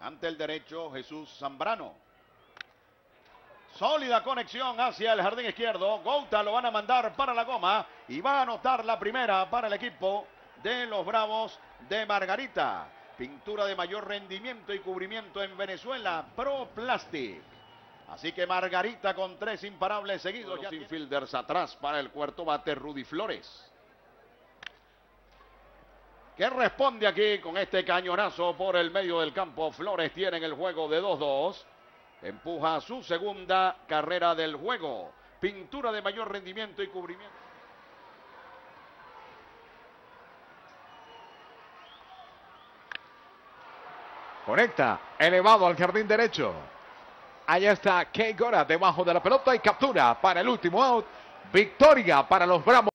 Ante el derecho, Jesús Zambrano. Sólida conexión hacia el jardín izquierdo. Gouta lo van a mandar para la goma y va a anotar la primera para el equipo de los Bravos de Margarita. Pintura de mayor rendimiento y cubrimiento en Venezuela, Pro Plastic. Así que Margarita con 3 imparables seguidos. Los infielders atrás para el cuarto bate, Rudy Flores. Que responde aquí con este cañonazo por el medio del campo. Flores tiene en el juego de 2-2. Empuja su segunda carrera del juego. Pintura de mayor rendimiento y cubrimiento. Conecta, elevado al jardín derecho. Allá está Kei Gora debajo de la pelota y captura para el último out. Victoria para los Bravos.